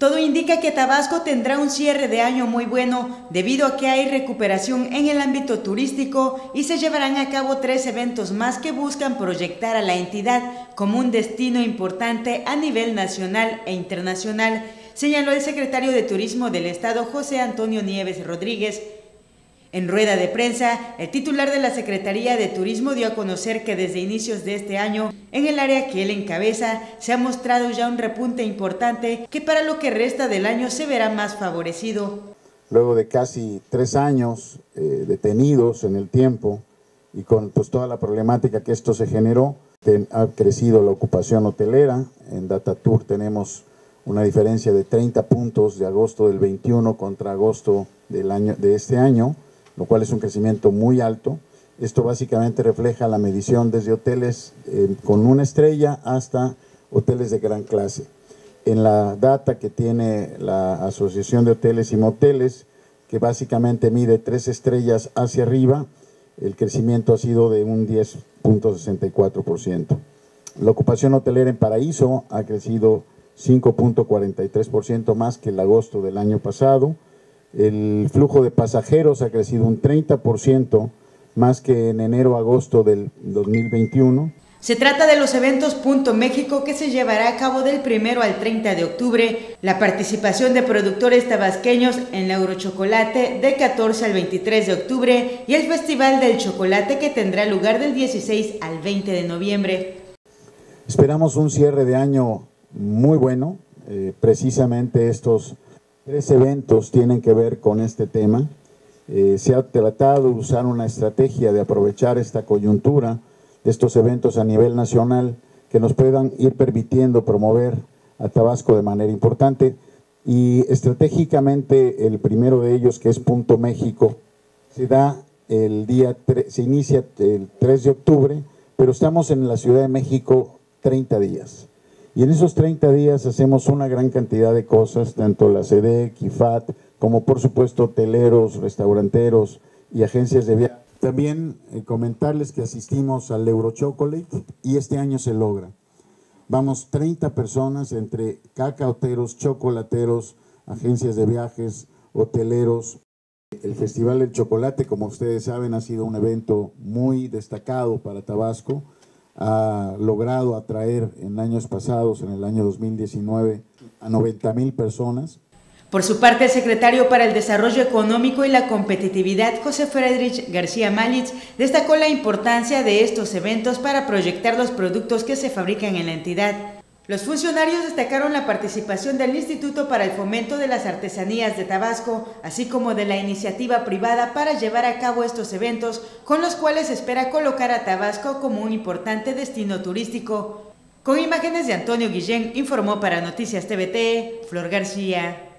Todo indica que Tabasco tendrá un cierre de año muy bueno debido a que hay recuperación en el ámbito turístico y se llevarán a cabo 3 eventos más que buscan proyectar a la entidad como un destino importante a nivel nacional e internacional, señaló el secretario de Turismo del Estado, José Antonio Nieves Rodríguez. En rueda de prensa, el titular de la Secretaría de Turismo dio a conocer que desde inicios de este año, en el área que él encabeza, se ha mostrado ya un repunte importante que para lo que resta del año se verá más favorecido. Luego de casi 3 años detenidos en el tiempo y con toda la problemática que esto se generó, ha crecido la ocupación hotelera. En DataTour tenemos una diferencia de 30 puntos de agosto del 21 contra agosto de este año, lo cual es un crecimiento muy alto. Esto básicamente refleja la medición desde hoteles con 1 estrella hasta hoteles de gran clase. En la data que tiene la Asociación de Hoteles y Moteles, que básicamente mide 3 estrellas hacia arriba, el crecimiento ha sido de un 10.64%. La ocupación hotelera en Paraíso ha crecido 5.43% más que el agosto del año pasado. El flujo de pasajeros ha crecido un 30% más que en enero-agosto del 2021. Se trata de los eventos Punto México, que se llevará a cabo del 1 al 30 de octubre, la participación de productores tabasqueños en la Eurochocolate del 14 al 23 de octubre y el Festival del Chocolate, que tendrá lugar del 16 al 20 de noviembre. Esperamos un cierre de año muy bueno. Precisamente estos 3 eventos tienen que ver con este tema. Se ha tratado de usar una estrategia de aprovechar esta coyuntura de estos eventos a nivel nacional que nos puedan ir permitiendo promover a Tabasco de manera importante, y estratégicamente el primero de ellos, que es Punto México, se inicia el 3 de octubre, pero estamos en la Ciudad de México 30 días. Y en esos 30 días hacemos una gran cantidad de cosas, tanto la SEDEC, IFAT, como por supuesto hoteleros, restauranteros y agencias de viaje. También comentarles que asistimos al Eurochocolate y este año se logra. Vamos 30 personas entre cacaoteros, chocolateros, agencias de viajes, hoteleros. El Festival del Chocolate, como ustedes saben, ha sido un evento muy destacado para Tabasco. Ha logrado atraer en años pasados, en el año 2019, a 90,000 personas. Por su parte, el secretario para el Desarrollo Económico y la Competitividad, José Friedrich García Malitz, destacó la importancia de estos eventos para proyectar los productos que se fabrican en la entidad. Los funcionarios destacaron la participación del Instituto para el Fomento de las Artesanías de Tabasco, así como de la iniciativa privada para llevar a cabo estos eventos, con los cuales se espera colocar a Tabasco como un importante destino turístico. Con imágenes de Antonio Guillén, informó para Noticias TVT, Flor García.